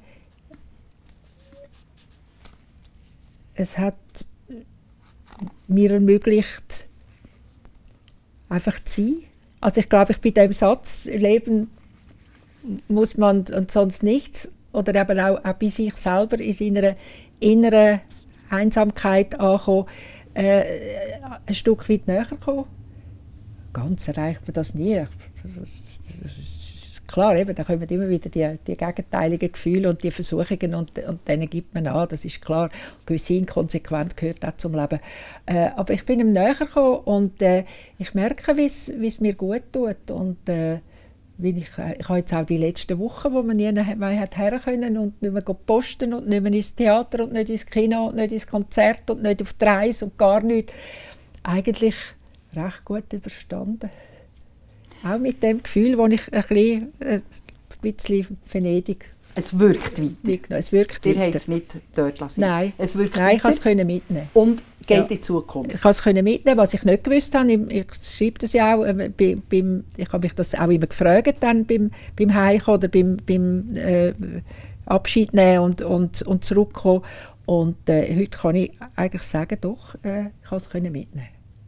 S3: Es hat mir ermöglicht, einfach zu sein. Also ich glaube, ich bei dem Satz, Leben muss man und sonst nichts, oder eben auch, auch bei sich selber in seiner inneren Einsamkeit ankommen, äh, ein Stück weit näher kommen. Ganz erreicht man das nie. Das ist, das ist klar, eben, da kommen immer wieder die, die gegenteiligen Gefühle und die Versuchungen und, und denen gibt man an, das ist klar. Gewisse Inkonsequenz gehört auch zum Leben. Äh, aber ich bin ihm näher gekommen und äh, ich merke, wie es mir gut tut. Und, äh, Weil ich, ich habe jetzt auch die letzten Wochen, wo man nie mehr hat her können und nicht mehr posten und nicht mehr ins Theater und nicht ins Kino und nicht ins Konzert und nicht auf die Reise und gar nichts, eigentlich recht gut überstanden. Auch mit dem Gefühl, wo ich ein bisschen, ein bisschen Venedig...
S2: Es wirkt weiter.
S3: Es wirkt
S2: Ihr habt es nicht dort lassen.
S3: Nein,
S2: es wirkt
S3: Nein ich konnte es mitnehmen.
S2: Und geht
S3: ja.
S2: in die Zukunft.
S3: Ich konnte es mitnehmen, was ich nicht gewusst habe. Ich, ich schreibe das ja auch. Äh, bei, beim, ich habe mich das auch immer gefragt dann beim, beim Heimkommen oder beim, beim äh, Abschied nehmen und, und, und zurückkommen. Und äh, heute kann ich eigentlich sagen, doch, äh, ich konnte es mitnehmen.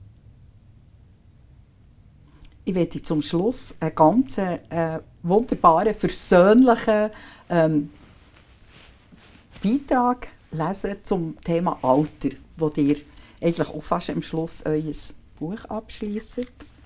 S2: Ich werde zum Schluss einen ganz äh, wunderbaren, versöhnlichen ähm, Beitrag lesen zum Thema Alter, wo ihr eigentlich auch fast am Schluss euer Buch abschließt.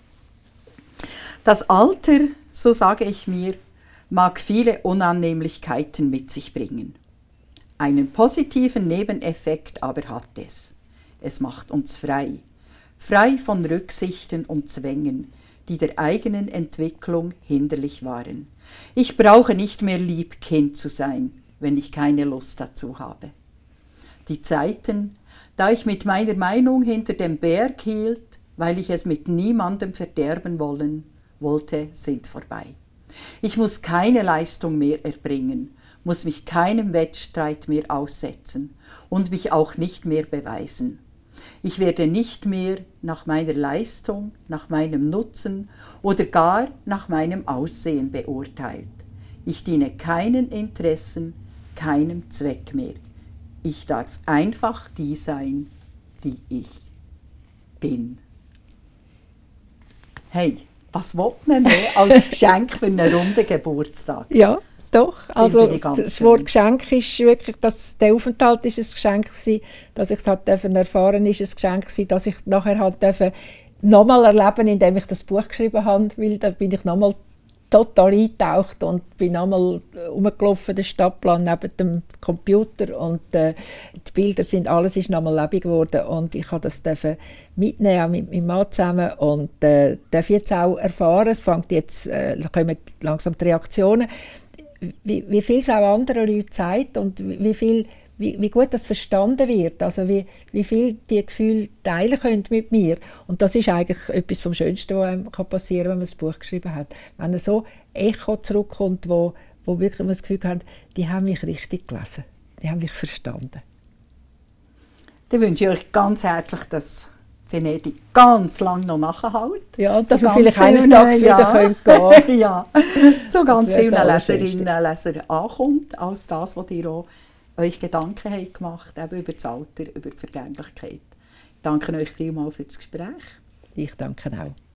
S2: Das Alter, so sage ich mir, mag viele Unannehmlichkeiten mit sich bringen. Einen positiven Nebeneffekt aber hat es. Es macht uns frei. Frei von Rücksichten und Zwängen, die der eigenen Entwicklung hinderlich waren. Ich brauche nicht mehr lieb Kind zu sein, wenn ich keine Lust dazu habe. Die Zeiten, da ich mit meiner Meinung hinter dem Berg hielt, weil ich es mit niemandem verderben wollen, wollte, sind vorbei. Ich muss keine Leistung mehr erbringen, muss mich keinem Wettstreit mehr aussetzen und mich auch nicht mehr beweisen. Ich werde nicht mehr nach meiner Leistung, nach meinem Nutzen oder gar nach meinem Aussehen beurteilt. Ich diene keinen Interessen, keinem Zweck mehr. Ich darf einfach die sein, die ich bin. Hey, was will man mehr als Geschenk für einen runden Geburtstag?
S3: Ja. Doch, also
S2: das
S3: schön. Wort Geschenk ist wirklich, dass der Aufenthalt ist ein Geschenk gewesen, dass ich es halt erfahren ist ein Geschenk gewesen, dass ich nachher halt nochmal erleben, indem ich das Buch geschrieben habe, weil da bin ich nochmal total eingetaucht und bin nochmal rumgelaufen, den Stadtplan neben dem Computer und äh, die Bilder sind, alles ist nochmal lebendig geworden und ich habe das mitnehmen, auch mit meinem Mann zusammen und äh, darf jetzt auch erfahren, es fängt jetzt, äh, kommen langsam die Reaktionen, Wie, wie viel es auch anderen Leuten zeigt und wie, viel, wie, wie gut das verstanden wird, also wie, wie viel die Gefühle teilen können mit mir. Und das ist eigentlich etwas vom Schönsten, was einem passieren kann, wenn man ein Buch geschrieben hat. Wenn so Echo zurückkommt, wo, wo wirklich man das Gefühl hat, die haben mich richtig gelesen, die haben mich verstanden.
S2: Dann wünsche ich euch ganz herzlich, dass Venedig ganz lange noch nachhält.
S3: Ja, und dass
S2: so
S3: wir vielleicht eines
S2: vielen,
S3: Tages
S2: ja.
S3: wieder gehen können.
S2: Ja, so ganz vielen
S3: so
S2: Leserinnen und Lesern ankommt, als das, was ihr auch euch Gedanken habt gemacht habt, über das Alter, über die Vergänglichkeit. Ich danke euch vielmals für das Gespräch.
S3: Ich danke auch.